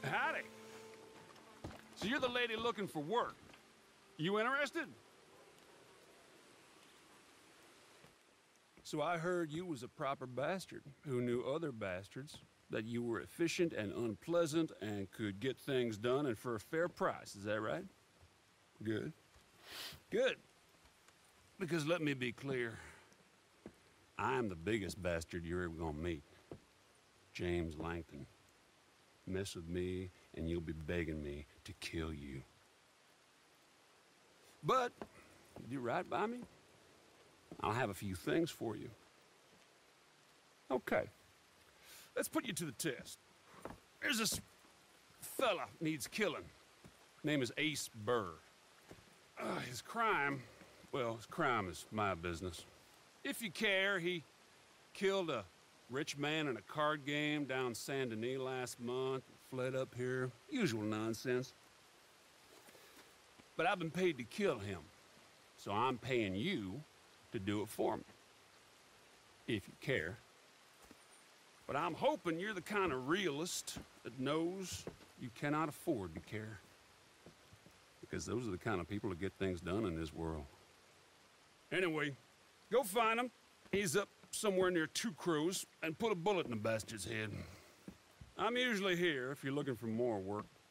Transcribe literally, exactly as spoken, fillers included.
Howdy. So you're the lady looking for work. You interested? So I heard you was a proper bastard who knew other bastards, that you were efficient and unpleasant and could get things done and for a fair price. Is that right? Good. Good. Because let me be clear, I'm the biggest bastard you're ever gonna meet. James Langton. Mess with me, and you'll be begging me to kill you. But, you do right by me, I'll have a few things for you. Okay. Let's put you to the test. There's this fella needs killing. Name is Ace Burr. Uh, his crime, well, his crime is my business. If you care, he killed a rich man in a card game down Saint Denis last month, fled up here. Usual nonsense. But I've been paid to kill him, so I'm paying you to do it for me. If you care. But I'm hoping you're the kind of realist that knows you cannot afford to care. Because those are the kind of people that get things done in this world. Anyway, go find him. He's up somewhere near Two Crows, and put a bullet in the bastard's head. I'm usually here if you're looking for more work.